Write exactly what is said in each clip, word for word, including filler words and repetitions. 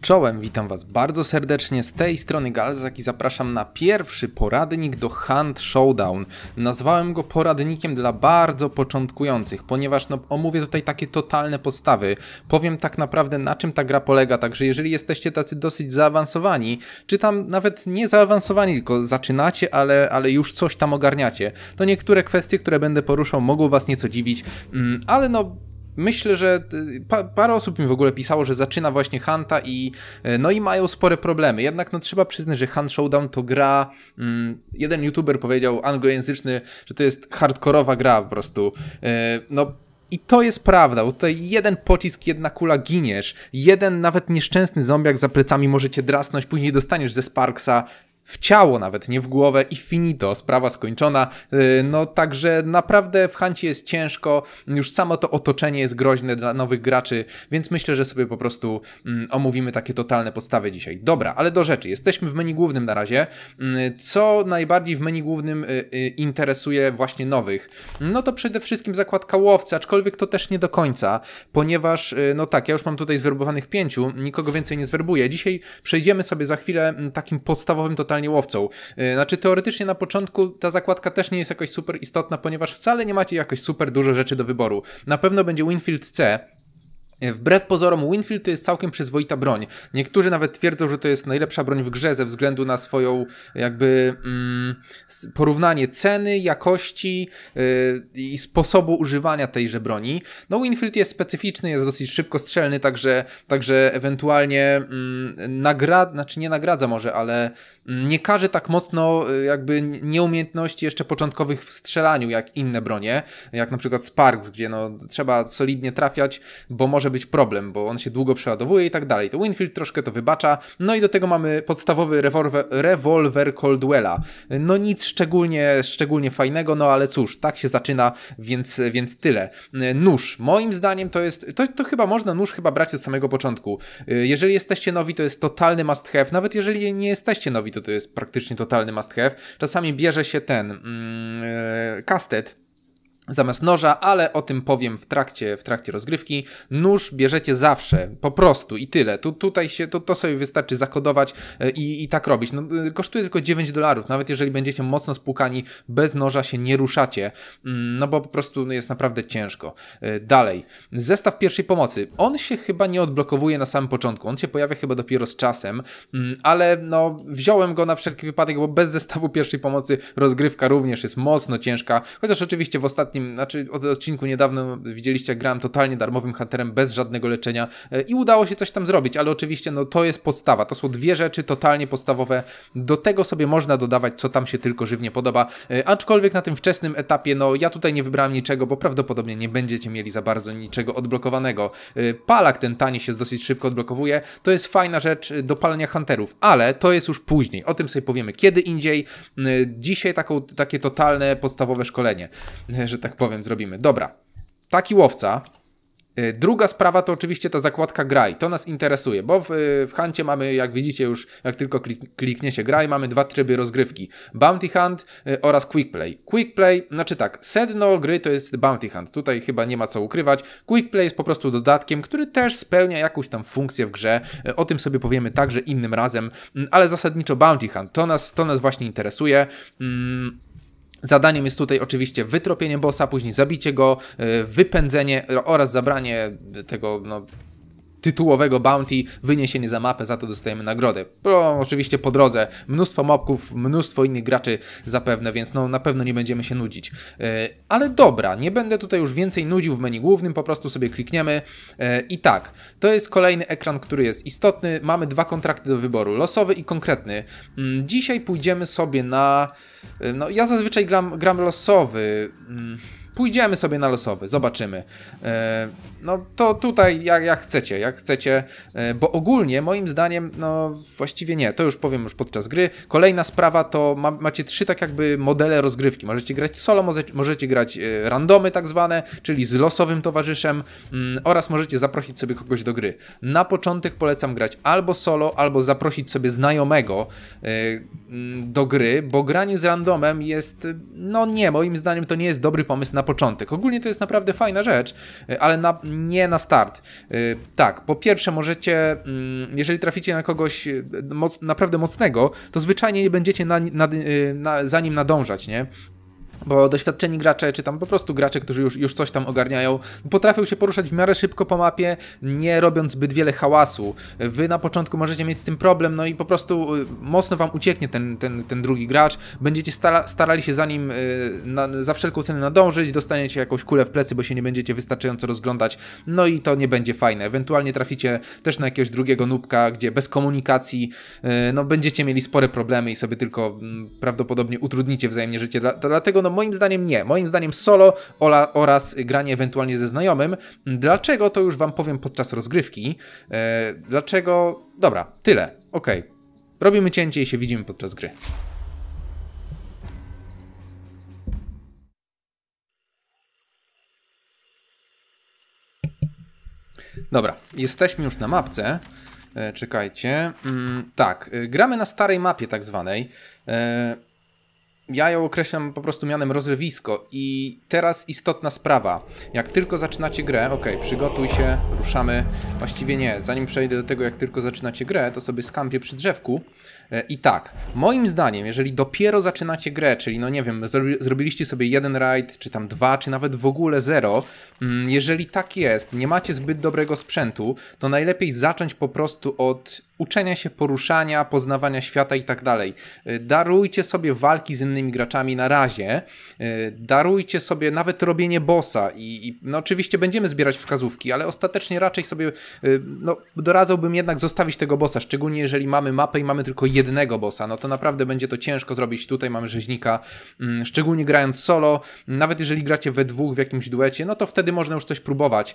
Czołem, witam was bardzo serdecznie, z tej strony Galzak i zapraszam na pierwszy poradnik do Hunt Showdown. Nazwałem go poradnikiem dla bardzo początkujących, ponieważ no, omówię tutaj takie totalne podstawy. Powiem tak naprawdę, na czym ta gra polega, także jeżeli jesteście tacy dosyć zaawansowani, czy tam nawet nie zaawansowani, tylko zaczynacie, ale, ale już coś tam ogarniacie, to niektóre kwestie, które będę poruszał, mogą was nieco dziwić, mm, ale no... Myślę, że pa, parę osób mi w ogóle pisało, że zaczyna właśnie Hunta i no i mają spore problemy. Jednak no trzeba przyznać, że Hunt Showdown to gra, mm, jeden youtuber powiedział anglojęzyczny, że to jest hardkorowa gra po prostu. Yy, no i to jest prawda, bo tutaj jeden pocisk, jedna kula giniesz, jeden nawet nieszczęsny zombiak za plecami możecie drasnąć, później dostaniesz ze Sparksa w ciało nawet, nie w głowę i finito, sprawa skończona. No także naprawdę w Huncie jest ciężko, już samo to otoczenie jest groźne dla nowych graczy, więc myślę, że sobie po prostu mm, omówimy takie totalne podstawy dzisiaj. Dobra, ale do rzeczy, jesteśmy w menu głównym na razie. Co najbardziej w menu głównym y, y, interesuje właśnie nowych? No to przede wszystkim zakładka łowcy, aczkolwiek to też nie do końca, ponieważ y, no tak, ja już mam tutaj zwerbowanych pięciu, nikogo więcej nie zwerbuję. Dzisiaj przejdziemy sobie za chwilę takim podstawowym totalnie łowcą. Znaczy teoretycznie na początku ta zakładka też nie jest jakoś super istotna, ponieważ wcale nie macie jakoś super dużo rzeczy do wyboru. Na pewno będzie Winfield C. Wbrew pozorom Winfield to jest całkiem przyzwoita broń. Niektórzy nawet twierdzą, że to jest najlepsza broń w grze ze względu na swoją jakby mm, porównanie ceny, jakości yy, i sposobu używania tejże broni. No Winfield jest specyficzny, jest dosyć szybkostrzelny, także, także ewentualnie mm, nagradza, znaczy nie nagradza może, ale nie każe tak mocno jakby nieumiejętności jeszcze początkowych w strzelaniu jak inne bronie, jak na przykład Sparks, gdzie no trzeba solidnie trafiać, bo może być problem, bo on się długo przeładowuje i tak dalej. To Winfield troszkę to wybacza. No i do tego mamy podstawowy rewolwer, rewolwer Caldwella. No nic szczególnie, szczególnie fajnego, no ale cóż, tak się zaczyna, więc, więc tyle. Nóż. Moim zdaniem to jest, to, to chyba można nóż chyba brać od samego początku. Jeżeli jesteście nowi, to jest totalny must have. Nawet jeżeli nie jesteście nowi, to to jest praktycznie totalny must have. Czasami bierze się ten mm, kastet zamiast noża, ale o tym powiem w trakcie, w trakcie rozgrywki. Nóż bierzecie zawsze, po prostu i tyle. Tu, tutaj się, to, to sobie wystarczy zakodować i, i tak robić. No, kosztuje tylko dziewięć dolarów, nawet jeżeli będziecie mocno spłukani, bez noża się nie ruszacie, no bo po prostu jest naprawdę ciężko. Dalej, zestaw pierwszej pomocy. On się chyba nie odblokowuje na samym początku, on się pojawia chyba dopiero z czasem, ale no wziąłem go na wszelki wypadek, bo bez zestawu pierwszej pomocy rozgrywka również jest mocno ciężka, chociaż oczywiście w ostatnim Znaczy od odcinku niedawno widzieliście, jak grałem totalnie darmowym hunterem bez żadnego leczenia i udało się coś tam zrobić, ale oczywiście no to jest podstawa, to są dwie rzeczy totalnie podstawowe, do tego sobie można dodawać co tam się tylko żywnie podoba, aczkolwiek na tym wczesnym etapie no ja tutaj nie wybrałem niczego, bo prawdopodobnie nie będziecie mieli za bardzo niczego odblokowanego. Palak ten tani się dosyć szybko odblokowuje, to jest fajna rzecz do palenia hunterów, ale to jest już później, o tym sobie powiemy kiedy indziej. Dzisiaj taką, takie totalne podstawowe szkolenie, że tak powiem, zrobimy. Dobra, taki łowca. Druga sprawa to oczywiście ta zakładka graj, to nas interesuje, bo w, w Huncie mamy, jak widzicie już, jak tylko klik, kliknie się graj, mamy dwa tryby rozgrywki. Bounty Hunt y, oraz Quick Play. Quick Play, znaczy tak, sedno gry to jest Bounty Hunt, tutaj chyba nie ma co ukrywać. Quick Play jest po prostu dodatkiem, który też spełnia jakąś tam funkcję w grze, y, o tym sobie powiemy także innym razem, y, ale zasadniczo Bounty Hunt, to nas, to nas właśnie interesuje. Y, Zadaniem jest tutaj oczywiście wytropienie bossa, później zabicie go, wypędzenie oraz zabranie tego no, tytułowego bounty, wyniesienie za mapę, za to dostajemy nagrodę. No, oczywiście po drodze mnóstwo mobków, mnóstwo innych graczy zapewne, więc no na pewno nie będziemy się nudzić. Yy, ale dobra, nie będę tutaj już więcej nudził w menu głównym, po prostu sobie klikniemy. Yy, I tak, to jest kolejny ekran, który jest istotny. Mamy dwa kontrakty do wyboru, losowy i konkretny. Yy, dzisiaj pójdziemy sobie na... Yy, no ja zazwyczaj gram, gram losowy. Yy. Pójdziemy sobie na losowy, zobaczymy. E, no to tutaj jak, jak chcecie, jak chcecie, e, bo ogólnie moim zdaniem, no właściwie nie, to już powiem już podczas gry. Kolejna sprawa to ma, macie trzy tak jakby modele rozgrywki. Możecie grać solo, możecie, możecie grać e, randomy tak zwane, czyli z losowym towarzyszem mm, oraz możecie zaprosić sobie kogoś do gry. Na początek polecam grać albo solo, albo zaprosić sobie znajomego e, do gry, bo granie z randomem jest, no nie, moim zdaniem to nie jest dobry pomysł na na początek. Ogólnie to jest naprawdę fajna rzecz, ale na, nie na start. Tak, po pierwsze możecie, jeżeli traficie na kogoś moc, naprawdę mocnego, to zwyczajnie nie będziecie na, na, na, za nim nadążać, nie? Bo doświadczeni gracze, czy tam po prostu gracze, którzy już, już coś tam ogarniają, potrafią się poruszać w miarę szybko po mapie, nie robiąc zbyt wiele hałasu. Wy na początku możecie mieć z tym problem, no i po prostu mocno wam ucieknie ten, ten, ten drugi gracz. Będziecie stara, starali się za nim na, za wszelką cenę nadążyć, dostaniecie jakąś kulę w plecy, bo się nie będziecie wystarczająco rozglądać, no i to nie będzie fajne. Ewentualnie traficie też na jakiegoś drugiego nubka, gdzie bez komunikacji no będziecie mieli spore problemy i sobie tylko prawdopodobnie utrudnicie wzajemnie życie. Dla, dlatego no moim zdaniem nie. Moim zdaniem solo ola, oraz granie ewentualnie ze znajomym. Dlaczego, to już wam powiem podczas rozgrywki. E, dlaczego? Dobra, tyle. Okej. Okay. Robimy cięcie i się widzimy podczas gry. Dobra, jesteśmy już na mapce. E, czekajcie. Mm, tak, e, gramy na starej mapie tak zwanej. E, Ja ją określam po prostu mianem rozlewisko i teraz istotna sprawa. Jak tylko zaczynacie grę, ok, przygotuj się, ruszamy. Właściwie nie, zanim przejdę do tego, jak tylko zaczynacie grę, to sobie skampię przy drzewku. I tak, moim zdaniem, jeżeli dopiero zaczynacie grę, czyli no nie wiem, zrobiliście sobie jeden rajd, czy tam dwa, czy nawet w ogóle zero, jeżeli tak jest, nie macie zbyt dobrego sprzętu, to najlepiej zacząć po prostu od uczenia się poruszania, poznawania świata i tak dalej. Darujcie sobie walki z innymi graczami na razie, darujcie sobie nawet robienie bossa i, i no oczywiście będziemy zbierać wskazówki, ale ostatecznie raczej sobie, no doradzałbym jednak zostawić tego bossa, szczególnie jeżeli mamy mapę i mamy tylko jednego bossa, no to naprawdę będzie to ciężko zrobić. Tutaj mamy rzeźnika, szczególnie grając solo, nawet jeżeli gracie we dwóch w jakimś duecie, no to wtedy można już coś próbować,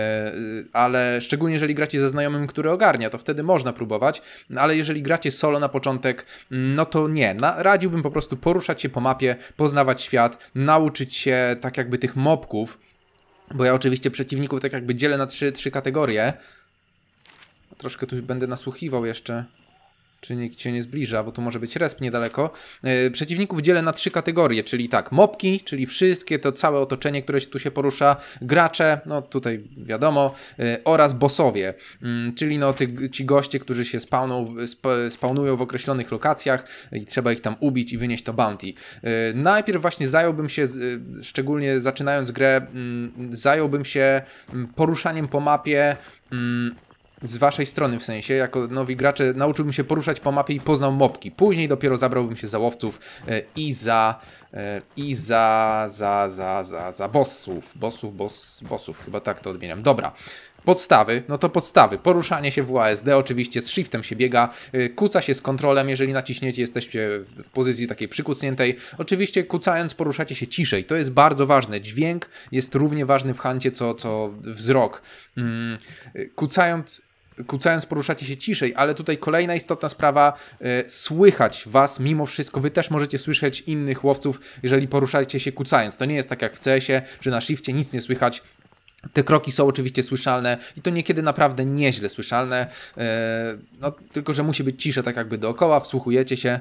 ale szczególnie jeżeli gracie ze znajomym, który ogarnia, to wtedy można próbować. Ale jeżeli gracie solo na początek, no to nie. Na, radziłbym po prostu poruszać się po mapie, poznawać świat, nauczyć się tak jakby tych mobków, bo ja oczywiście przeciwników tak jakby dzielę na trzy, trzy kategorie. Troszkę tu będę nasłuchiwał jeszcze, czy nikt się nie zbliża, bo tu może być resp niedaleko. Yy, przeciwników dzielę na trzy kategorie, czyli tak, mobki, czyli wszystkie to całe otoczenie, które się tu się porusza, gracze, no tutaj wiadomo, yy, oraz bossowie, yy, czyli no ty, ci goście, którzy się spawną, sp spawnują w określonych lokacjach i trzeba ich tam ubić i wynieść to bounty. Yy, najpierw właśnie zająłbym się, yy, szczególnie zaczynając grę, yy, zająłbym się yy, poruszaniem po mapie, yy, z waszej strony w sensie, jako nowi gracze nauczyłbym się poruszać po mapie i poznał mobki. Później dopiero zabrałbym się za łowców e, i za e, i za za za za, za bossów. Bossów, boss, bossów, chyba tak to odmieniam. Dobra. Podstawy, no to podstawy. Poruszanie się w W A S D, oczywiście z shiftem się biega, yy, kuca się z kontrolem, jeżeli naciśniecie, jesteście w pozycji takiej przykucniętej. Oczywiście kucając poruszacie się ciszej, to jest bardzo ważne. Dźwięk jest równie ważny w huncie, co, co wzrok. Yy, kucając... Kucając poruszacie się ciszej, ale tutaj kolejna istotna sprawa, yy, słychać was mimo wszystko, wy też możecie słyszeć innych łowców, jeżeli poruszacie się kucając. To nie jest tak jak w C S ie, że na shifcie nic nie słychać. Te kroki są oczywiście słyszalne i to niekiedy naprawdę nieźle słyszalne, yy, no tylko że musi być cisza tak jakby dookoła, wsłuchujecie się.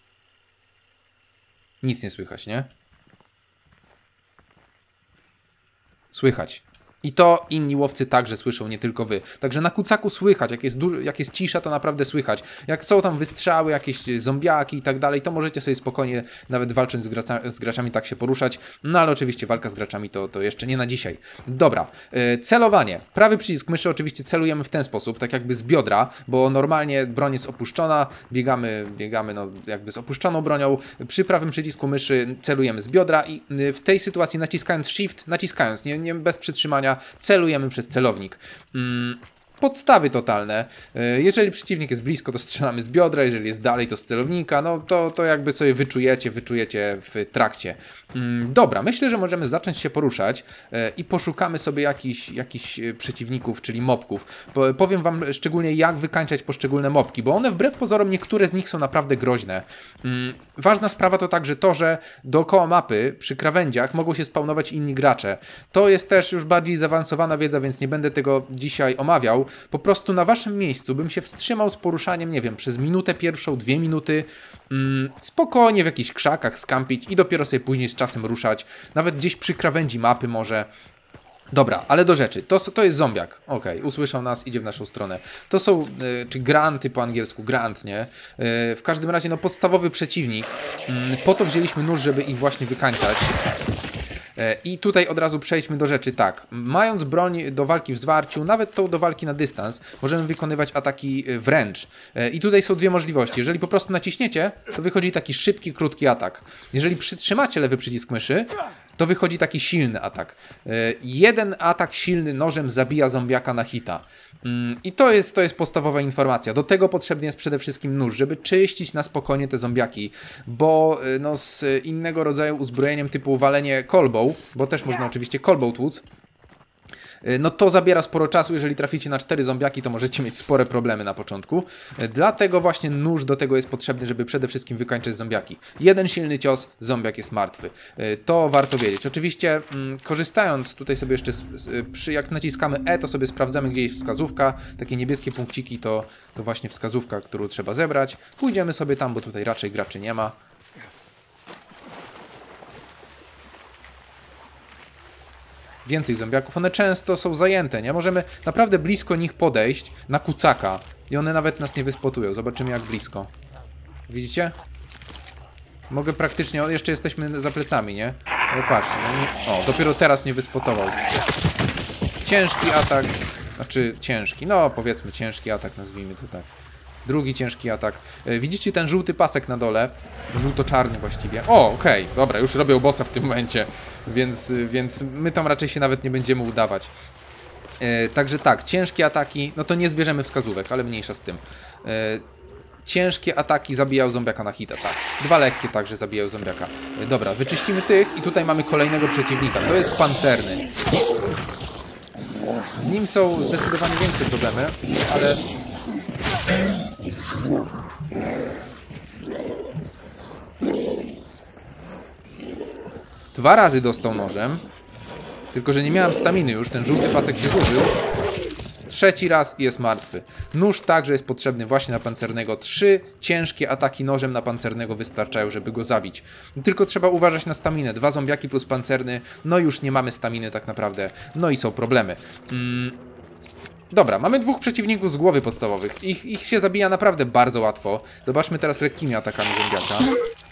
Nic nie słychać, nie? Słychać. I to inni łowcy także słyszą, nie tylko wy. Także na kucaku słychać, jak jest, duży, jak jest cisza, to naprawdę słychać. Jak są tam wystrzały, jakieś zombiaki i tak dalej, to możecie sobie spokojnie, nawet walcząc z, graca, z graczami, tak się poruszać. No ale oczywiście walka z graczami to, to jeszcze nie na dzisiaj. Dobra, yy, celowanie. Prawy przycisk myszy oczywiście celujemy w ten sposób, tak jakby z biodra, bo normalnie broń jest opuszczona, biegamy, biegamy no jakby z opuszczoną bronią. Przy prawym przycisku myszy celujemy z biodra i w tej sytuacji naciskając shift, naciskając, nie, nie bez przytrzymania, celujemy przez celownik. Hmm. Podstawy totalne. Jeżeli przeciwnik jest blisko, to strzelamy z biodra, jeżeli jest dalej, to z celownika. No to, to jakby sobie wyczujecie, wyczujecie w trakcie. Dobra, myślę, że możemy zacząć się poruszać i poszukamy sobie jakichś, jakichś przeciwników, czyli mobków. Powiem wam szczególnie, jak wykańczać poszczególne mobki, bo one wbrew pozorom, niektóre z nich są naprawdę groźne. Ważna sprawa to także to, że dookoła mapy, przy krawędziach mogą się spawnować inni gracze. To jest też już bardziej zaawansowana wiedza, więc nie będę tego dzisiaj omawiał. po prostu na waszym miejscu bym się wstrzymał z poruszaniem, nie wiem, przez minutę pierwszą, dwie minuty, mm, spokojnie w jakichś krzakach skampić i dopiero sobie później z czasem ruszać, nawet gdzieś przy krawędzi mapy może. Dobra, ale do rzeczy. To, to jest zombiak. Okej, okay, usłyszał nas, idzie w naszą stronę. To są, y, czy granty po angielsku, grant, nie? Y, w każdym razie, no podstawowy przeciwnik. Y, po to wzięliśmy nóż, żeby ich właśnie wykańczać. I tutaj od razu przejdźmy do rzeczy. Tak, mając broń do walki w zwarciu, nawet tą do walki na dystans, możemy wykonywać ataki wręcz. I tutaj są dwie możliwości. Jeżeli po prostu naciśniecie, to wychodzi taki szybki, krótki atak. Jeżeli przytrzymacie lewy przycisk myszy, to wychodzi taki silny atak. Jeden atak silny nożem zabija zombiaka na hita. I to jest, to jest podstawowa informacja. Do tego potrzebny jest przede wszystkim nóż, żeby czyścić na spokojnie te zombiaki, bo no, z innego rodzaju uzbrojeniem typu walenie kolbą, bo też można oczywiście kolbą tłuc, no to zabiera sporo czasu. Jeżeli traficie na cztery zombiaki, to możecie mieć spore problemy na początku. Dlatego właśnie nóż do tego jest potrzebny, żeby przede wszystkim wykańczać zombiaki. Jeden silny cios, zombiak jest martwy. To warto wiedzieć. Oczywiście mm, korzystając, tutaj sobie jeszcze, przy, jak naciskamy E, to sobie sprawdzamy, gdzie jest wskazówka. Takie niebieskie punkciki to, to właśnie wskazówka, którą trzeba zebrać. Pójdziemy sobie tam, bo tutaj raczej graczy nie ma. Więcej zombiaków, one często są zajęte, nie? Możemy naprawdę blisko nich podejść na kucaka i one nawet nas nie wyspotują. Zobaczymy jak blisko. Widzicie? Mogę praktycznie, o, jeszcze jesteśmy za plecami, nie? Ale patrzcie, no nie... o, dopiero teraz mnie wyspotował. Ciężki atak, znaczy ciężki, no powiedzmy ciężki atak, nazwijmy to tak. Drugi ciężki atak. Widzicie ten żółty pasek na dole? Żółto-czarny właściwie. O, okej, okay. Dobra, już robią bossa w tym momencie. Więc, więc my tam raczej się nawet nie będziemy udawać. E, także tak, ciężkie ataki, no to nie zbierzemy wskazówek, ale mniejsza z tym. E, ciężkie ataki zabijają zombiaka na hita, tak. Dwa lekkie także zabijają zombiaka. E, dobra, wyczyścimy tych i tutaj mamy kolejnego przeciwnika. To jest pancerny. Z nim są zdecydowanie większe problemy, ale... Dwa razy dostał nożem. Tylko że nie miałem staminy już, ten żółty pasek się zużył. Trzeci raz i jest martwy. Nóż także jest potrzebny właśnie na pancernego. Trzy ciężkie ataki nożem na pancernego wystarczają, żeby go zabić. Tylko trzeba uważać na staminę. Dwa zombiaki plus pancerny. No już nie mamy staminy tak naprawdę. No i są problemy. Mm. Dobra, mamy dwóch przeciwników z głowy podstawowych. Ich, ich się zabija naprawdę bardzo łatwo. Zobaczmy teraz lekkimi atakami zombiaka.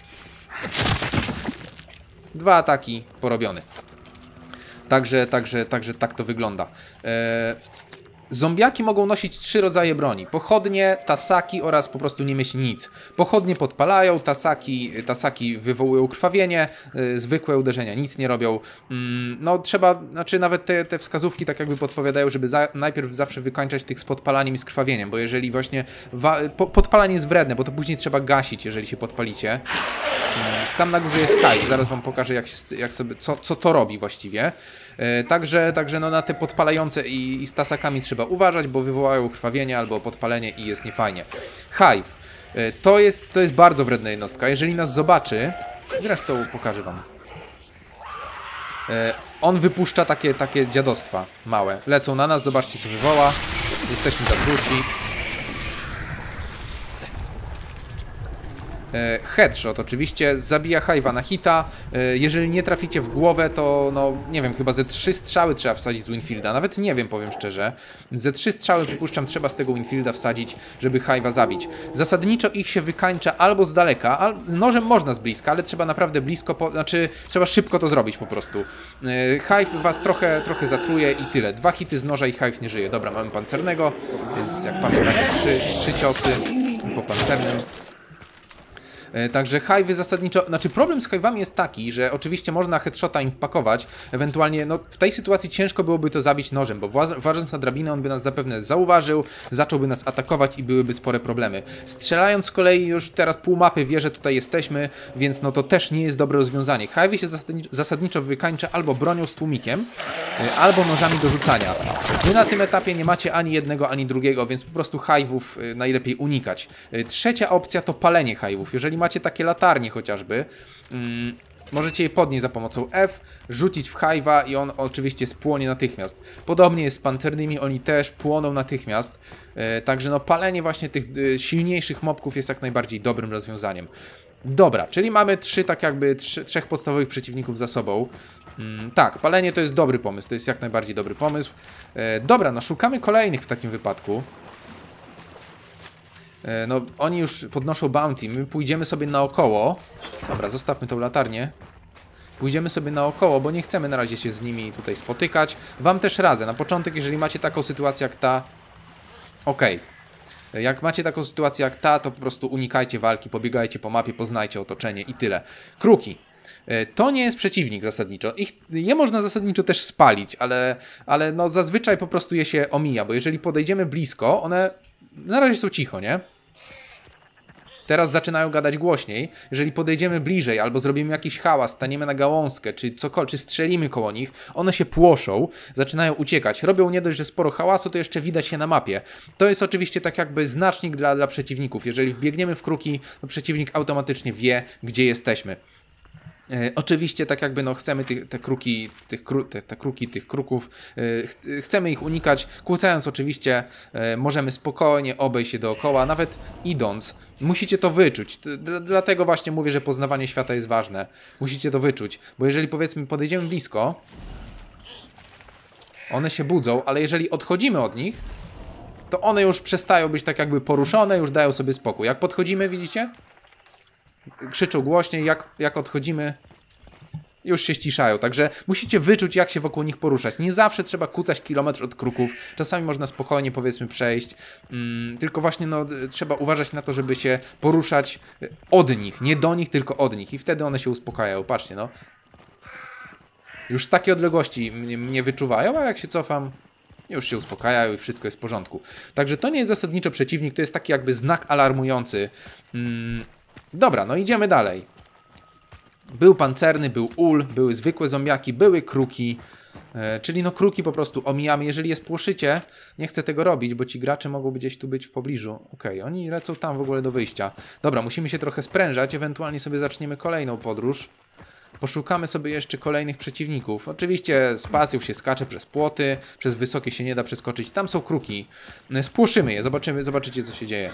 Dwa ataki porobione. Także, także, także tak to wygląda. Eee, zombiaki mogą nosić trzy rodzaje broni. Pochodnie, tasaki oraz po prostu nie mieć nic. Pochodnie podpalają, tasaki, tasaki wywołują krwawienie, yy, zwykłe uderzenia nic nie robią. Yy, no trzeba, znaczy nawet te, te wskazówki tak jakby podpowiadają, żeby za, najpierw zawsze wykańczać tych z podpalaniem i z krwawieniem, bo jeżeli właśnie po, podpalanie jest wredne, bo to później trzeba gasić, jeżeli się podpalicie. Yy, tam na górze jest Hive, zaraz wam pokażę jak, się, jak sobie, co, co to robi właściwie. Yy, także także no, na te podpalające i, i z tasakami trzeba uważać, bo wywołają krwawienie albo podpalenie i jest niefajnie. Hive. Yy, to jest, to jest bardzo wredna jednostka. Jeżeli nas zobaczy, zresztą pokażę wam. Yy, on wypuszcza takie, takie dziadostwa małe. Lecą na nas, zobaczcie co wywoła. Jesteśmy zatruci. Headshot oczywiście zabija Hive'a na hita. Jeżeli nie traficie w głowę, to no nie wiem, chyba ze trzy strzały trzeba wsadzić z Winfielda. Nawet nie wiem, powiem szczerze. Ze trzy strzały, przypuszczam, trzeba z tego Winfielda wsadzić, żeby Hive'a zabić. Zasadniczo ich się wykańcza albo z daleka, al nożem można z bliska, ale trzeba naprawdę blisko, po znaczy trzeba szybko to zrobić po prostu. Hive was trochę, trochę zatruje i tyle. Dwa hity z noża i Hive nie żyje. Dobra, mamy pancernego, więc jak pamiętacie, trzy, trzy ciosy po pancernym. Także Hive'y zasadniczo, znaczy problem z Hive'ami jest taki, że oczywiście można headshota im wpakować, ewentualnie no w tej sytuacji ciężko byłoby to zabić nożem, bo władząc na drabinę on by nas zapewne zauważył, zacząłby nas atakować i byłyby spore problemy. Strzelając z kolei już teraz pół mapy wie, że tutaj jesteśmy, więc no to też nie jest dobre rozwiązanie. Hive'y się zasadniczo wykańcza albo bronią z tłumikiem, albo nożami do rzucania. Wy na tym etapie nie macie ani jednego, ani drugiego, więc po prostu Hive'ów najlepiej unikać. Trzecia opcja to palenie Hive'ów. Jeżeli macie takie latarnie chociażby, możecie je podnieść za pomocą F, rzucić w hive'a i on oczywiście spłonie natychmiast. Podobnie jest z pancernymi, oni też płoną natychmiast. E, także no palenie właśnie tych e, silniejszych mobków jest jak najbardziej dobrym rozwiązaniem. Dobra, czyli mamy trzy tak jakby trzy, trzech podstawowych przeciwników za sobą. Mm, tak, palenie to jest dobry pomysł, to jest jak najbardziej dobry pomysł. E, dobra, no szukamy kolejnych w takim wypadku. E, no oni już podnoszą bounty, my pójdziemy sobie naokoło. Dobra, zostawmy tą latarnię. Pójdziemy sobie naokoło, bo nie chcemy na razie się z nimi tutaj spotykać. Wam też radzę, na początek, jeżeli macie taką sytuację jak ta... Okej. Okay. Jak macie taką sytuację jak ta, to po prostu unikajcie walki, pobiegajcie po mapie, poznajcie otoczenie i tyle. Kruki. To nie jest przeciwnik zasadniczo. Ich, je można zasadniczo też spalić, ale, ale no zazwyczaj po prostu je się omija, bo jeżeli podejdziemy blisko, one na razie są cicho, nie? Teraz zaczynają gadać głośniej. Jeżeli podejdziemy bliżej albo zrobimy jakiś hałas, staniemy na gałązkę, czy cokolwiek, czy strzelimy koło nich, one się płoszą, zaczynają uciekać. Robią nie dość, że sporo hałasu, to jeszcze widać się na mapie. To jest oczywiście tak jakby znacznik dla, dla przeciwników. Jeżeli wbiegniemy w kruki, to przeciwnik automatycznie wie, gdzie jesteśmy. E, oczywiście tak jakby no chcemy tych, te kruki, tych kru, te, te kruki, tych kruków, e, ch chcemy ich unikać, kłócając oczywiście, e, możemy spokojnie obejść się dookoła, nawet idąc, musicie to wyczuć, D dlatego właśnie mówię, że poznawanie świata jest ważne, musicie to wyczuć, bo jeżeli powiedzmy podejdziemy blisko, one się budzą, ale jeżeli odchodzimy od nich, to one już przestają być tak jakby poruszone, już dają sobie spokój. Jak podchodzimy, widzicie? Krzyczą głośniej, jak, jak odchodzimy, już się ściszają. Także musicie wyczuć, jak się wokół nich poruszać. Nie zawsze trzeba kucać kilometr od kruków. Czasami można spokojnie, powiedzmy, przejść. Mm, tylko właśnie no, trzeba uważać na to, żeby się poruszać od nich. Nie do nich, tylko od nich. I wtedy one się uspokajają. Patrzcie, no. Już z takiej odległości mnie, mnie wyczuwają, a jak się cofam, już się uspokajają i wszystko jest w porządku. Także to nie jest zasadniczo przeciwnik, to jest taki jakby znak alarmujący. Mm, Dobra, no idziemy dalej. Był pancerny, był ul, były zwykłe zombiaki, były kruki. E, czyli no kruki po prostu omijamy. Jeżeli je spłoszycie, nie chcę tego robić, bo ci gracze mogą gdzieś tu być w pobliżu. Okej, okay, oni lecą tam w ogóle do wyjścia. Dobra, musimy się trochę sprężać, ewentualnie sobie zaczniemy kolejną podróż. Poszukamy sobie jeszcze kolejnych przeciwników. Oczywiście spacją się skacze przez płoty, przez wysokie się nie da przeskoczyć. Tam są kruki. Spłoszymy je, zobaczymy, zobaczycie co się dzieje.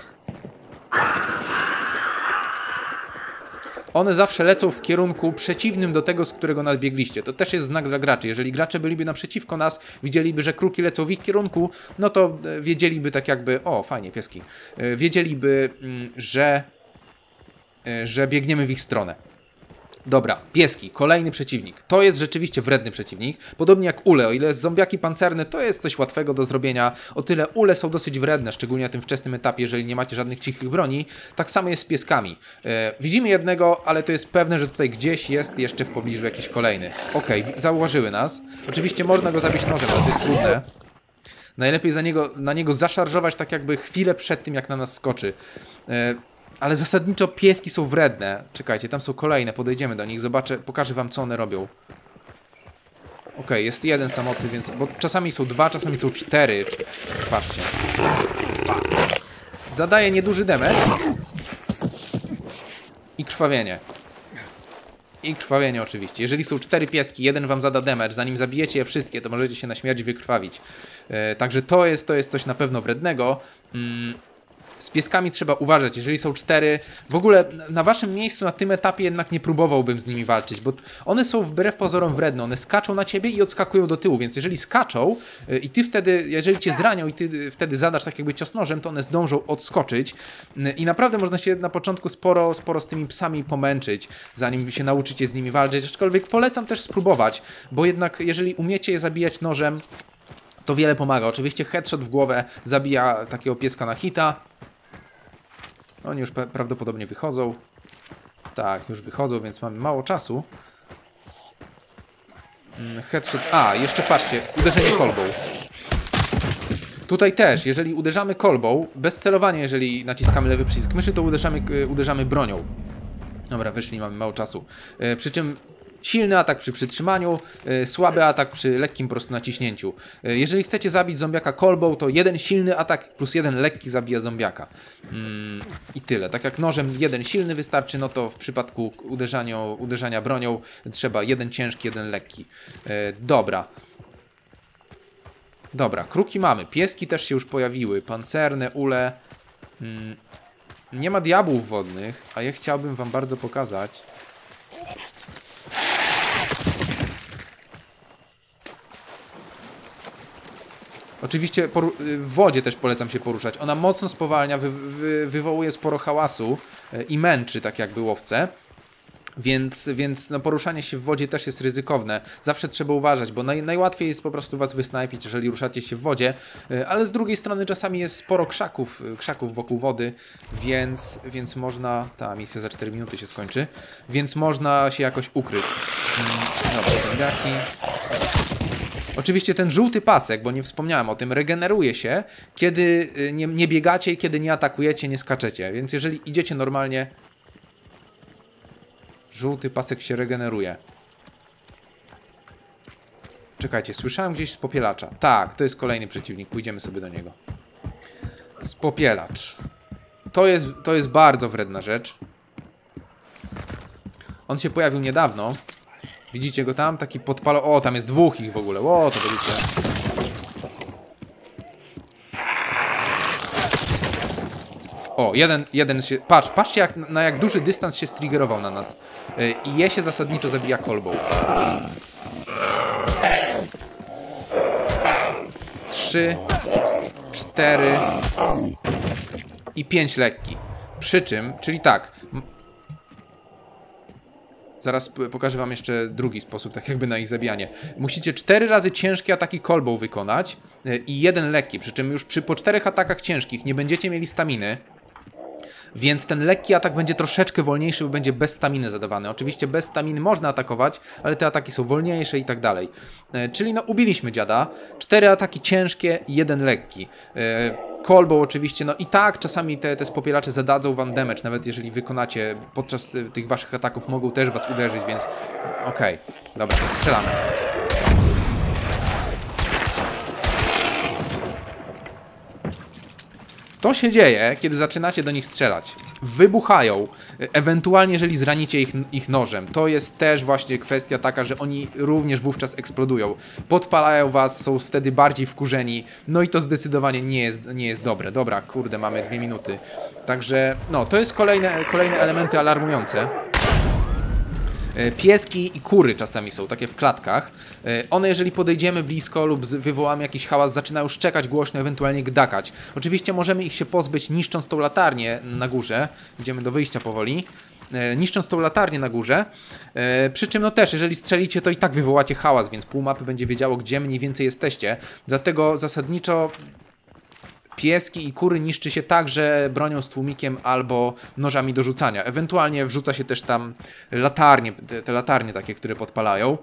One zawsze lecą w kierunku przeciwnym do tego, z którego nadbiegliście. To też jest znak dla graczy. Jeżeli gracze byliby naprzeciwko nas, widzieliby, że kruki lecą w ich kierunku, no to wiedzieliby tak jakby... O, fajnie, pieski. Wiedzieliby, że, że biegniemy w ich stronę. Dobra, pieski, kolejny przeciwnik. To jest rzeczywiście wredny przeciwnik. Podobnie jak ule. O ile zombiaki pancerne to jest coś łatwego do zrobienia, o tyle ule są dosyć wredne, szczególnie na tym wczesnym etapie, jeżeli nie macie żadnych cichych broni. Tak samo jest z pieskami. E, widzimy jednego, ale to jest pewne, że tutaj gdzieś jest jeszcze w pobliżu jakiś kolejny. Okej, okay, zauważyły nas. Oczywiście można go zabić nożem, ale to jest trudne. Najlepiej za niego, na niego zaszarżować tak jakby chwilę przed tym, jak na nas skoczy. E, Ale zasadniczo pieski są wredne. Czekajcie, tam są kolejne, podejdziemy do nich, zobaczę, pokażę wam co one robią. Okej, okay, jest jeden samotny, więc... Bo czasami są dwa, czasami są cztery. Patrzcie. Zadaje nieduży damage. I krwawienie. I krwawienie oczywiście. Jeżeli są cztery pieski, jeden wam zada damage, zanim zabijecie je wszystkie, to możecie się na śmierć wykrwawić. E, także to jest, to jest coś na pewno wrednego. Mm. Z pieskami trzeba uważać, jeżeli są cztery. W ogóle na waszym miejscu, na tym etapie jednak nie próbowałbym z nimi walczyć, bo one są wbrew pozorom wredne. One skaczą na ciebie i odskakują do tyłu, więc jeżeli skaczą i ty wtedy, jeżeli cię zranią i ty wtedy zadasz tak jakby cios nożem, to one zdążą odskoczyć i naprawdę można się na początku sporo, sporo z tymi psami pomęczyć, zanim się nauczycie z nimi walczyć. Aczkolwiek polecam też spróbować, bo jednak jeżeli umiecie je zabijać nożem, to wiele pomaga. Oczywiście headshot w głowę zabija takiego pieska na hita. Oni już prawdopodobnie wychodzą. Tak, już wychodzą, więc mamy mało czasu. Headshot. A, jeszcze patrzcie, uderzenie kolbą. Tutaj też, jeżeli uderzamy kolbą, bez celowania, jeżeli naciskamy lewy przycisk myszy, to uderzamy, uderzamy bronią. Dobra, wyszli, mamy mało czasu. Przy czym Silny atak przy przytrzymaniu, yy, słaby atak przy lekkim po prostu naciśnięciu. Yy, jeżeli chcecie zabić zombiaka kolbą, to jeden silny atak plus jeden lekki zabija zombiaka. Yy, I tyle. Tak jak nożem jeden silny wystarczy, no to w przypadku uderzania, uderzania bronią trzeba jeden ciężki, jeden lekki. Yy, dobra. Dobra, kruki mamy. Pieski też się już pojawiły. Pancerne, ule. Yy. Nie ma diabłów wodnych, a ja chciałbym wam bardzo pokazać. Oczywiście w wodzie też polecam się poruszać. Ona mocno spowalnia, wy wy wywołuje sporo hałasu i męczy tak jakby łowcę. Więc, więc no poruszanie się w wodzie też jest ryzykowne. Zawsze trzeba uważać, bo naj, najłatwiej jest po prostu was wysnajpić, jeżeli ruszacie się w wodzie. Ale z drugiej strony czasami jest sporo krzaków, krzaków wokół wody, więc, więc można... Ta misja za cztery minuty się skończy. Więc można się jakoś ukryć. Dobra, zombiaki. Oczywiście ten żółty pasek, bo nie wspomniałem o tym, regeneruje się, kiedy nie, nie biegacie i kiedy nie atakujecie, nie skaczecie. Więc jeżeli idziecie normalnie... Żółty pasek się regeneruje. Czekajcie, słyszałem gdzieś spopielacza. Tak, to jest kolejny przeciwnik. Pójdziemy sobie do niego. Spopielacz. To jest, to jest bardzo wredna rzecz. On się pojawił niedawno. Widzicie go tam? Taki podpalo... O, tam jest dwóch ich w ogóle. O, to będziecie... O, jeden, jeden się... Patrz, patrzcie jak, na jak duży dystans się striggerował na nas. I je się zasadniczo zabija kolbą. Trzy, cztery i pięć lekki. Przy czym, czyli tak... Zaraz pokażę wam jeszcze drugi sposób, tak jakby na ich zabijanie. Musicie cztery razy ciężkie ataki kolbą wykonać i jeden lekki. Przy czym już przy po czterech atakach ciężkich nie będziecie mieli staminy. Więc ten lekki atak będzie troszeczkę wolniejszy, bo będzie bez staminy zadawany. Oczywiście bez staminy można atakować, ale te ataki są wolniejsze i tak dalej. E, czyli no ubiliśmy dziada. Cztery ataki ciężkie, jeden lekki. E, kolbą oczywiście, no i tak czasami te, te spopielacze zadadzą wam damage, nawet jeżeli wykonacie podczas tych waszych ataków, mogą też was uderzyć, więc okej, okay. Dobra, strzelamy. To się dzieje, kiedy zaczynacie do nich strzelać. Wybuchają, ewentualnie jeżeli zranicie ich, ich nożem. To jest też właśnie kwestia taka, że oni również wówczas eksplodują. Podpalają was, są wtedy bardziej wkurzeni. No i to zdecydowanie nie jest, nie jest dobre. Dobra, kurde, mamy dwie minuty. Także, no, to jest kolejne, kolejne elementy alarmujące. Pieski i kury czasami są, takie w klatkach. One, jeżeli podejdziemy blisko lub wywołamy jakiś hałas, zaczynają szczekać głośno, ewentualnie gdakać. Oczywiście możemy ich się pozbyć, niszcząc tą latarnię na górze. Idziemy do wyjścia powoli. Niszcząc tą latarnię na górze. Przy czym no też, jeżeli strzelicie, to i tak wywołacie hałas, więc pół mapy będzie wiedziało, gdzie mniej więcej jesteście. Dlatego zasadniczo... Pieski i kury niszczy się także bronią z tłumikiem albo nożami do rzucania. Ewentualnie wrzuca się też tam latarnie, te, te latarnie takie, które podpalają.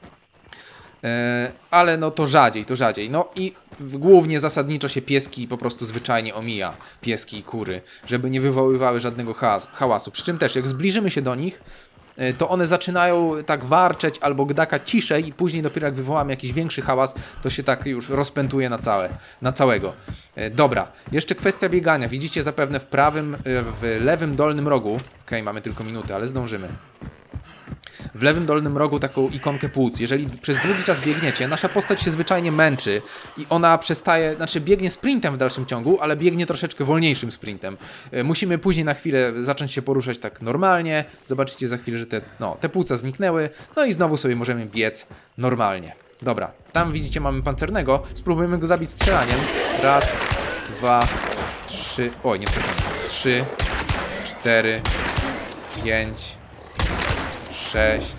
E, ale no to rzadziej, to rzadziej. No i głównie zasadniczo się pieski po prostu zwyczajnie omija. Pieski i kury, żeby nie wywoływały żadnego ha hałasu. Przy czym też jak zbliżymy się do nich, to one zaczynają tak warczeć albo gdakać ciszej i później dopiero jak wywołamy jakiś większy hałas, to się tak już rozpętuje na całe, na całego. Dobra, jeszcze kwestia biegania. Widzicie zapewne w prawym, w lewym dolnym rogu. Okej, okay, mamy tylko minutę, ale zdążymy. W lewym dolnym rogu taką ikonkę płuc. Jeżeli przez długi czas biegniecie, nasza postać się zwyczajnie męczy i ona przestaje, znaczy biegnie sprintem w dalszym ciągu, ale biegnie troszeczkę wolniejszym sprintem. Musimy później na chwilę zacząć się poruszać tak normalnie. Zobaczycie za chwilę, że te, no, te płuca zniknęły. No i znowu sobie możemy biec normalnie. Dobra, tam widzicie mamy pancernego. Spróbujemy go zabić strzelaniem. Raz, dwa, trzy... Oj, nie przepraszam. Trzy, cztery, pięć... sześć,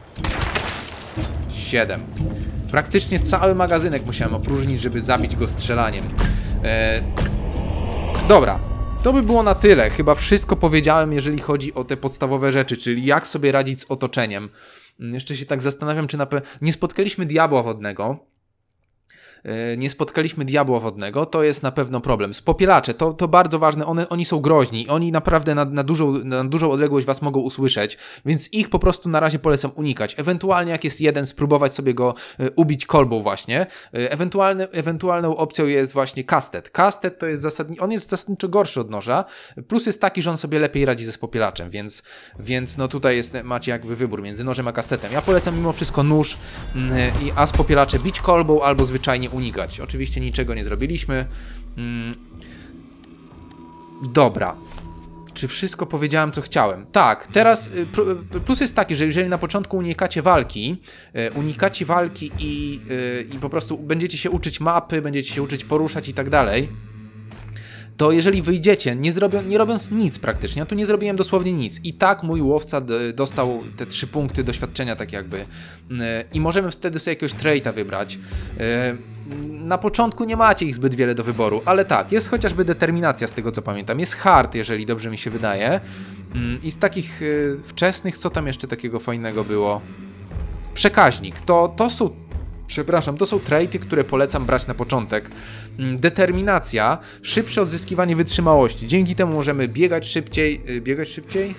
siedem. Praktycznie cały magazynek musiałem opróżnić, żeby zabić go strzelaniem. Eee, dobra, to by było na tyle. Chyba wszystko powiedziałem, jeżeli chodzi o te podstawowe rzeczy, czyli jak sobie radzić z otoczeniem. Jeszcze się tak zastanawiam, czy na pewno... Nie spotkaliśmy diabła wodnego. nie spotkaliśmy diabła wodnego, to jest na pewno problem. Spopielacze, to, to bardzo ważne, one, oni są groźni, oni naprawdę na, na, dużą, na dużą odległość was mogą usłyszeć, więc ich po prostu na razie polecam unikać. Ewentualnie jak jest jeden, spróbować sobie go ubić kolbą właśnie. Ewentualne, ewentualną opcją jest właśnie kastet. Kastet to jest zasadniczo, on jest zasadniczo gorszy od noża, plus jest taki, że on sobie lepiej radzi ze spopielaczem, więc, więc no tutaj jest, macie jakby wybór między nożem a kastetem. Ja polecam mimo wszystko nóż, i a spopielacze bić kolbą albo zwyczajnie unikać. Oczywiście niczego nie zrobiliśmy. Dobra. Czy wszystko powiedziałem, co chciałem? Tak, teraz plus jest taki, że jeżeli na początku unikacie walki, unikacie walki i, i po prostu będziecie się uczyć mapy, będziecie się uczyć poruszać i tak dalej, to jeżeli wyjdziecie, nie, zrobią, nie robiąc nic praktycznie, ja tu nie zrobiłem dosłownie nic, i tak mój łowca dostał te trzy punkty doświadczenia tak jakby i możemy wtedy sobie jakiegoś traita wybrać. Na początku nie macie ich zbyt wiele do wyboru, ale tak, jest chociażby determinacja z tego co pamiętam, jest hard, jeżeli dobrze mi się wydaje, i z takich wczesnych, co tam jeszcze takiego fajnego było? Przekaźnik, to, to są Przepraszam, to są traity, które polecam brać na początek. Determinacja, szybsze odzyskiwanie wytrzymałości. Dzięki temu możemy biegać szybciej. Biegać szybciej?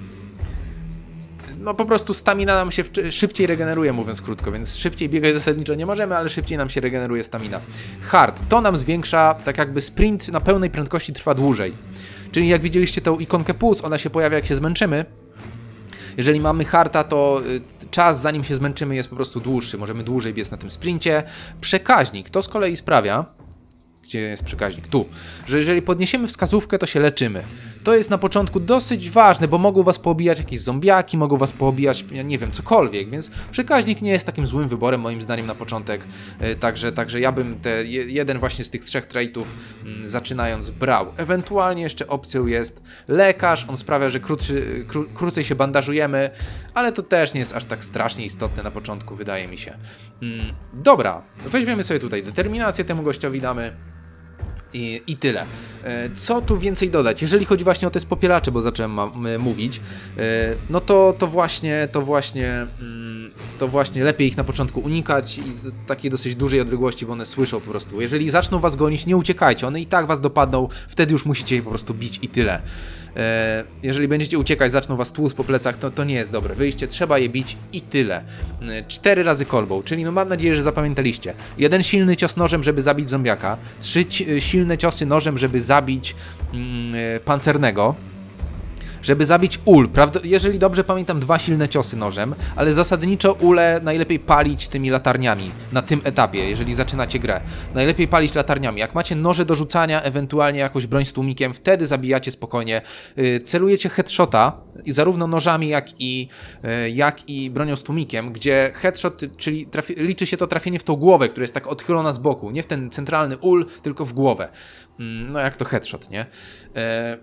No po prostu stamina nam się szybciej regeneruje, mówiąc krótko, więc szybciej biegać zasadniczo nie możemy, ale szybciej nam się regeneruje stamina. Hard, to nam zwiększa, tak jakby sprint na pełnej prędkości trwa dłużej. Czyli jak widzieliście tą ikonkę puls, ona się pojawia jak się zmęczymy. Jeżeli mamy harta, to czas zanim się zmęczymy jest po prostu dłuższy, możemy dłużej biec na tym sprincie. Przekaźnik, to z kolei sprawia, gdzie jest przekaźnik? Tu, że jeżeli podniesiemy wskazówkę, to się leczymy. To jest na początku dosyć ważne, bo mogą was poobijać jakieś zombiaki, mogą was poobijać, ja nie wiem, cokolwiek, więc przekaźnik nie jest takim złym wyborem moim zdaniem na początek, także, także ja bym te jeden właśnie z tych trzech traitów mm, zaczynając brał. Ewentualnie jeszcze opcją jest lekarz, on sprawia, że krótszy, kró, krócej się bandażujemy, ale to też nie jest aż tak strasznie istotne na początku, wydaje mi się. Mm, dobra, weźmiemy sobie tutaj determinację, temu gościowi damy. I, I tyle. Co tu więcej dodać? Jeżeli chodzi właśnie o te spopielacze, bo zacząłem mówić, no to, to właśnie, to właśnie, to właśnie lepiej ich na początku unikać i z takiej dosyć dużej odległości, bo one słyszą po prostu. Jeżeli zaczną was gonić, nie uciekajcie, one i tak was dopadną, wtedy już musicie je po prostu bić i tyle. Jeżeli będziecie uciekać, zaczną was tłuc po plecach, to, to nie jest dobre wyjście, trzeba je bić i tyle. Cztery razy kolbą, czyli no mam nadzieję, że zapamiętaliście. Jeden silny cios nożem, żeby zabić zombiaka, trzy silne ciosy nożem, żeby zabić mm, pancernego, żeby zabić ul, prawda? Jeżeli dobrze pamiętam, dwa silne ciosy nożem, ale zasadniczo ule najlepiej palić tymi latarniami na tym etapie, jeżeli zaczynacie grę. Najlepiej palić latarniami. Jak macie noże do rzucania, ewentualnie jakąś broń z tłumikiem, wtedy zabijacie spokojnie. Yy, celujecie headshota, i zarówno nożami, jak i, yy, jak i bronią z tłumikiem, gdzie headshot, czyli trafi liczy się to trafienie w tą głowę, która jest tak odchylona z boku. Nie w ten centralny ul, tylko w głowę. Yy, no jak to headshot, nie? Yy,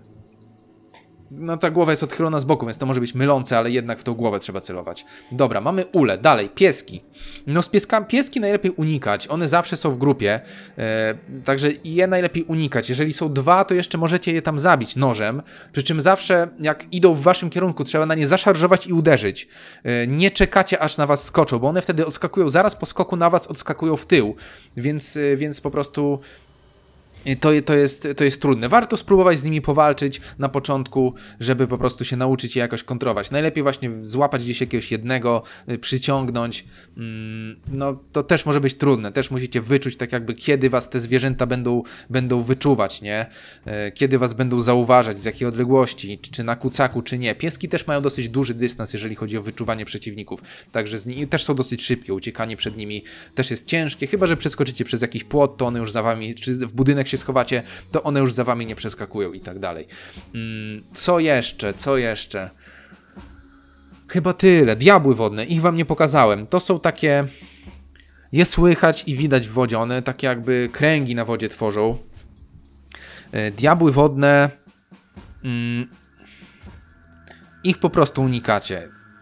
No ta głowa jest odchylona z boku, więc to może być mylące, ale jednak w tą głowę trzeba celować. Dobra, mamy ule, dalej, pieski. No z pieska, pieski najlepiej unikać, one zawsze są w grupie, e, także je najlepiej unikać. Jeżeli są dwa, to jeszcze możecie je tam zabić nożem, przy czym zawsze jak idą w waszym kierunku, trzeba na nie zaszarżować i uderzyć. E, nie czekacie aż na was skoczą, bo one wtedy odskakują, zaraz po skoku na was odskakują w tył, więc, e, więc po prostu... To, to, jest, to jest trudne. Warto spróbować z nimi powalczyć na początku, żeby po prostu się nauczyć je jakoś kontrolować. Najlepiej właśnie złapać gdzieś jakiegoś jednego, przyciągnąć. No to też może być trudne. Też musicie wyczuć tak jakby, kiedy was te zwierzęta będą, będą wyczuwać, nie? Kiedy was będą zauważać, z jakiej odległości, czy na kucaku, czy nie. Pieski też mają dosyć duży dystans, jeżeli chodzi o wyczuwanie przeciwników. Także z nimi też są dosyć szybkie. Uciekanie przed nimi też jest ciężkie. Chyba że przeskoczycie przez jakiś płot, to one już za wami, czy w budynek się schowacie, to one już za wami nie przeskakują i tak dalej. Co jeszcze? Co jeszcze? Chyba tyle. Diabły wodne. Ich wam nie pokazałem. To są takie... Je słychać i widać w wodzie. One takie jakby kręgi na wodzie tworzą. Diabły wodne... Ich po prostu unikacie.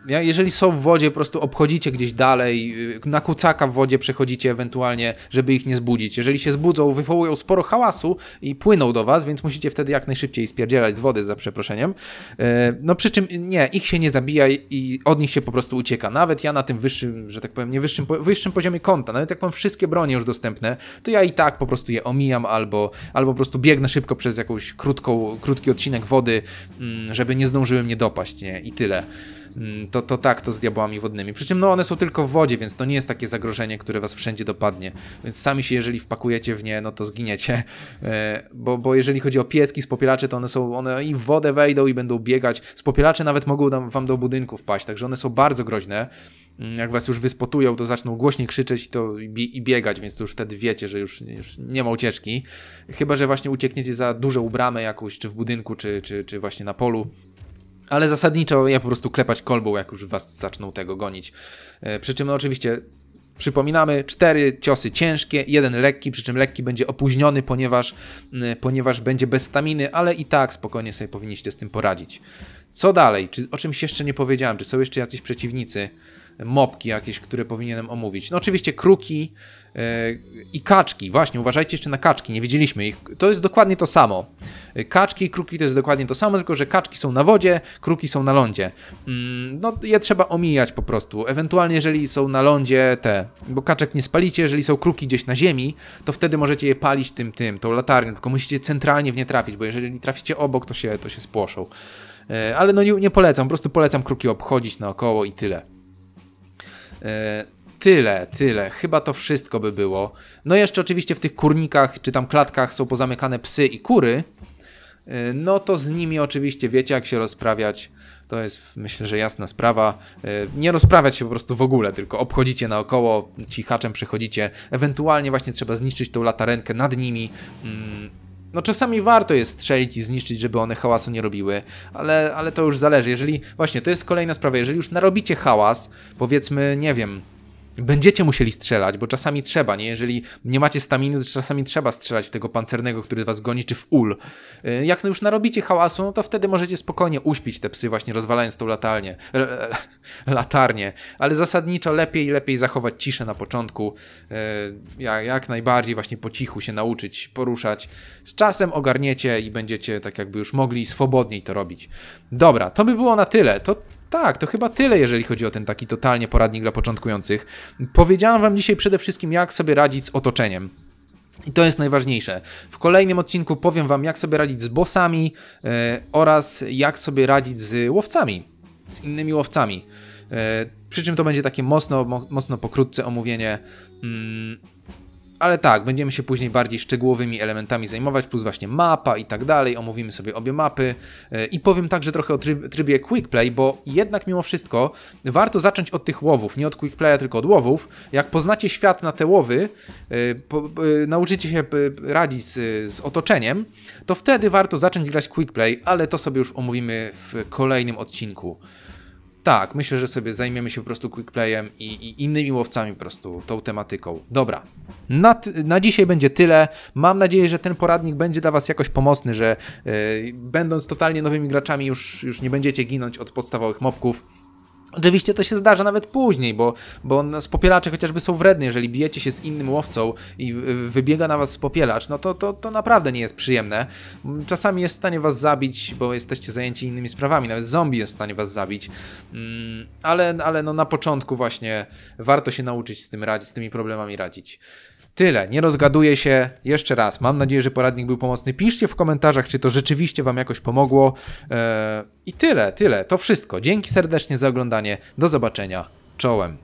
jeżeli są w wodzie, po prostu obchodzicie gdzieś dalej, na kucaka w wodzie przechodzicie ewentualnie, żeby ich nie zbudzić. Jeżeli się zbudzą, wywołują sporo hałasu i płyną do was, więc musicie wtedy jak najszybciej spierdzielać z wody, za przeproszeniem. No przy czym nie, ich się nie zabija i od nich się po prostu ucieka. Nawet ja na tym wyższym, że tak powiem, nie wyższym, wyższym poziomie konta, nawet jak mam wszystkie bronie już dostępne, to ja i tak po prostu je omijam albo, albo po prostu biegnę szybko przez jakąś krótką, krótki odcinek wody, żeby nie zdążyły mnie dopaść, nie? I tyle. To, to tak, to z diabłami wodnymi. Przy czym no one są tylko w wodzie, więc to nie jest takie zagrożenie, które was wszędzie dopadnie. Więc sami się, jeżeli wpakujecie w nie, no to zginiecie. Bo, bo jeżeli chodzi o pieski, spopielacze, to one są, one i w wodę wejdą i będą biegać. Spopielacze nawet mogą wam do budynku wpaść, także one są bardzo groźne. Jak was już wyspotują, to zaczną głośniej krzyczeć i, to, i biegać, więc to już wtedy wiecie, że już, już nie ma ucieczki. Chyba że właśnie uciekniecie za dużą bramę jakąś, czy w budynku, czy, czy, czy właśnie na polu. Ale zasadniczo ja po prostu klepać kolbą, jak już was zaczną tego gonić. E, przy czym no oczywiście przypominamy, cztery ciosy ciężkie, jeden lekki, przy czym lekki będzie opóźniony, ponieważ, e, ponieważ będzie bez staminy, ale i tak spokojnie sobie powinniście z tym poradzić. Co dalej? Czy, o czymś jeszcze nie powiedziałem? Czy są jeszcze jacyś przeciwnicy? Mopki jakieś, które powinienem omówić. No oczywiście kruki yy, i kaczki. Właśnie, uważajcie jeszcze na kaczki, nie widzieliśmy ich. To jest dokładnie to samo. Kaczki i kruki to jest dokładnie to samo, tylko że kaczki są na wodzie, kruki są na lądzie. Yy, no je trzeba omijać po prostu. Ewentualnie jeżeli są na lądzie te, bo kaczek nie spalicie, jeżeli są kruki gdzieś na ziemi, to wtedy możecie je palić tym, tym, tą latarnią, tylko musicie centralnie w nie trafić, bo jeżeli traficie obok, to się, to się spłoszą. Yy, ale no nie, nie polecam, po prostu polecam kruki obchodzić naokoło i tyle. Tyle, tyle. Chyba to wszystko by było. No jeszcze oczywiście w tych kurnikach, czy tam klatkach są pozamykane psy i kury. No to z nimi oczywiście wiecie, jak się rozprawiać. To jest, myślę, że jasna sprawa. Nie rozprawiać się po prostu w ogóle, tylko obchodzicie naokoło, cichaczem przechodzicie. Ewentualnie właśnie trzeba zniszczyć tą latarenkę nad nimi. No czasami warto jest strzelić i zniszczyć, żeby one hałasu nie robiły, ale, ale to już zależy. Jeżeli, właśnie, to jest kolejna sprawa, jeżeli już narobicie hałas, powiedzmy, nie wiem, będziecie musieli strzelać, bo czasami trzeba, nie? Jeżeli nie macie staminy, to czasami trzeba strzelać w tego pancernego, który was goni, czy w ul. Jak już narobicie hałasu, no to wtedy możecie spokojnie uśpić te psy, właśnie rozwalając tą latarnię. latarnię. Ale zasadniczo lepiej lepiej zachować ciszę na początku. Jak, jak najbardziej właśnie po cichu się nauczyć poruszać. Z czasem ogarniecie i będziecie tak jakby już mogli swobodniej to robić. Dobra, to by było na tyle. To Tak, to chyba tyle, jeżeli chodzi o ten taki totalnie poradnik dla początkujących. Powiedziałem wam dzisiaj przede wszystkim, jak sobie radzić z otoczeniem. I to jest najważniejsze. W kolejnym odcinku powiem wam, jak sobie radzić z bossami yy, oraz jak sobie radzić z łowcami, z innymi łowcami. Yy, przy czym to będzie takie mocno, mo, mocno pokrótce omówienie. Yy. Ale tak, będziemy się później bardziej szczegółowymi elementami zajmować, plus właśnie mapa i tak dalej, omówimy sobie obie mapy yy, i powiem także trochę o tryb, trybie quick play, bo jednak mimo wszystko warto zacząć od tych łowów, nie od quick playa, tylko od łowów. Jak poznacie świat na te łowy, yy, po, yy, nauczycie się yy, radzić z, z otoczeniem, to wtedy warto zacząć grać quick play, ale to sobie już omówimy w kolejnym odcinku. Tak, myślę, że sobie zajmiemy się po prostu quickplayem i, i innymi łowcami po prostu, tą tematyką. Dobra, na, na dzisiaj będzie tyle. Mam nadzieję, że ten poradnik będzie dla was jakoś pomocny, że yy, będąc totalnie nowymi graczami już, już nie będziecie ginąć od podstawowych mobków. Oczywiście to się zdarza nawet później, bo, bo spopielacze chociażby są wredne, jeżeli bijecie się z innym łowcą i wybiega na was spopielacz, no to, to, to naprawdę nie jest przyjemne. Czasami jest w stanie was zabić, bo jesteście zajęci innymi sprawami, nawet zombie jest w stanie was zabić, ale, ale no na początku właśnie warto się nauczyć z tym radzić, z tymi problemami radzić. Tyle, nie rozgaduję się. Jeszcze raz, mam nadzieję, że poradnik był pomocny. Piszcie w komentarzach, czy to rzeczywiście wam jakoś pomogło. Eee, I tyle, tyle, to wszystko. Dzięki serdecznie za oglądanie. Do zobaczenia. Czołem.